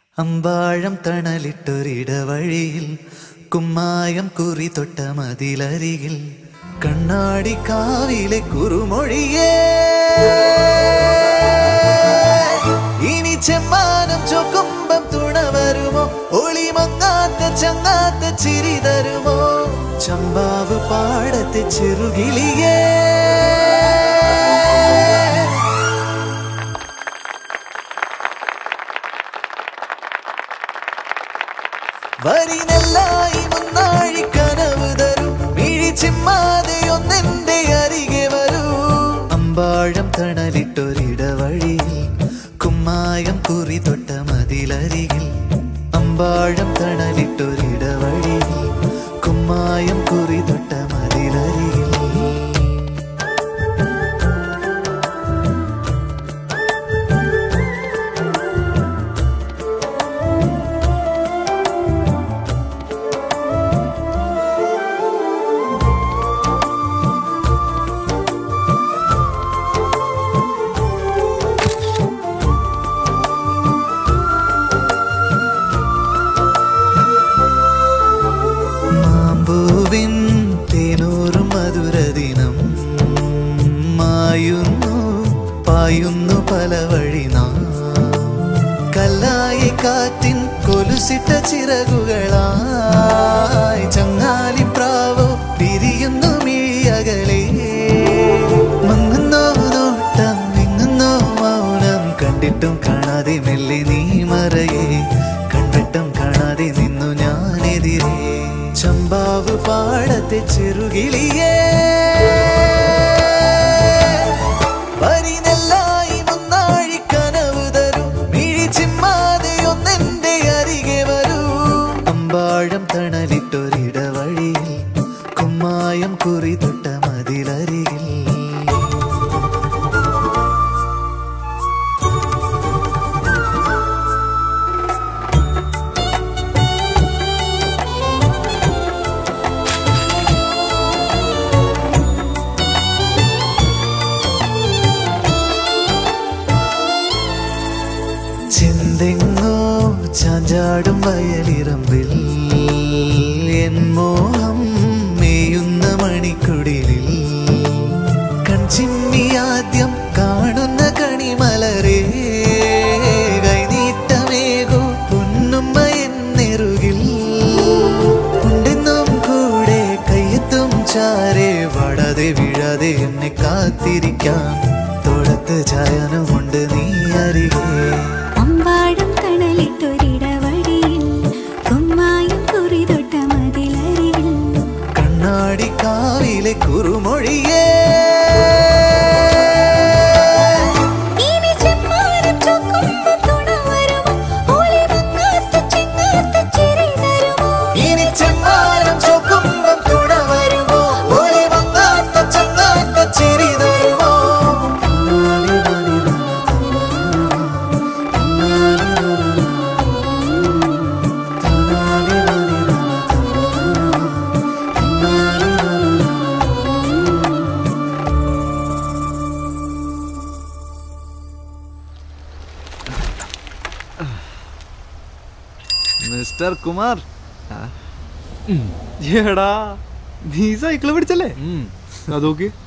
അമ്പാഴം തണലിട്ടൊരിടവഴിയിൽ കുമ്മായം കുറി തൊട്ട മതിലരികിൽ കണ്ണാടി കാവിലെ കുറുമൊഴിയേ ഇനി ചെമ്മാനം ചൊക്കുമ്പം തുണ വരുമോ ഒളിമങ്ങാത്ത ചങ്ങാത്ത ചിരി തരുമോ ചമ്പാവ് പാടത്തെ ചെറുകിളിയേ വരിനെല്ലായി മുന്നാഴി കനവ് തരും മിഴി ചിമ്മാതെ ഒന്നെന്റെ അരികെ വരൂ അമ്പാഴം തണലിട്ടൊരിടവഴിയിൽ കുമ്മായം കുറി തൊട്ട മതിലരികിൽ അമ്പാഴം തണലിട്ടൊരിടവഴിയിൽ കുമ്മായം കുറി തൊട്ട മതിലരികിൽ തേനൂറും മധുരദിനം മായുന്നു പായുന്നു പല വഴി നാം കല്ലായി കാറ്റിൻ കൊലുസിട്ട ചിറകുകളായി ചങ്ങാലി പ്രാവോ പിരിയുന്നു മിഴിയകലേ മങ്ങുന്നോ നോട്ടം വിങ്ങുന്നോ മൗനം കണ്ടിട്ടും കാണാതെ മെല്ലെ നീ മറയേ കണ്ടിട്ടും കാണാതെ നിന്നു ഞാനെതിരേ ചമ്പാവ് പാടത്തെ ചെറുകിളിയേ വരിനെല്ലായി മുന്നാഴി കനവ് തരും മിഴി ചിമ്മാതെ ഒന്നെന്റെ അരികെ വരൂ അമ്പാഴം തണലിട്ടൊരിടവഴിയിൽ കുമ്മായം കുറി തൊട്ട മതിലരികിൽ ചിന്തെങ്ങോ ചാഞ്ചാടും വയലിറമ്പിൽ എൻ മോഹം മേയുന്ന മണിക്കുടിലിൽ കൺചിമ്മി ആദ്യം കാണുന്ന കണിമലരേ കൈനീട്ടമേകോ പൊന്നുമ്മ എന്നെറുകിൽ ഉണ്ടെന്നും കൂടെ കയ്യെത്തും ചാരേ വാടാതെ വീഴാതെ എന്നെ കാത്തിരിക്കാൻ തോളത്ത് ചായനുമുണ്ട് നീ അരികെ അമ്പാഴം തണലിട്ടൊരിടവഴിയിൽ കുമ്മായം കുറി തൊട്ട മതിലരികിൽ കണ്ണാടി കാവിലെ കുറുമൊഴിയേ ഇനി ചെമ്മാനം ചൊക്കുമ്പം തുണ വരുമോ ഒളിമങ്ങാത്ത ചങ്ങാത്ത ചിരി തരുമോ ഇനി ചെമ്മാനം ചൊക്കുമ്പം തുണ വരുമോ ഒളിമങ്ങാത്ത ചങ്ങാത്ത ചിരി തരുമോ മിസ്റ്റർ കുമാർ എടാ നീ സൈക്കിള് പിടിച്ചല്ലേ അതോക്ക്